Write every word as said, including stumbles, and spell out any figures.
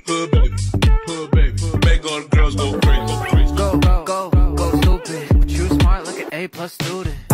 Hood baby, hood baby, make all the girls go crazy, go crazy. Go, go, go, go stupid. But you smart like an A plus student.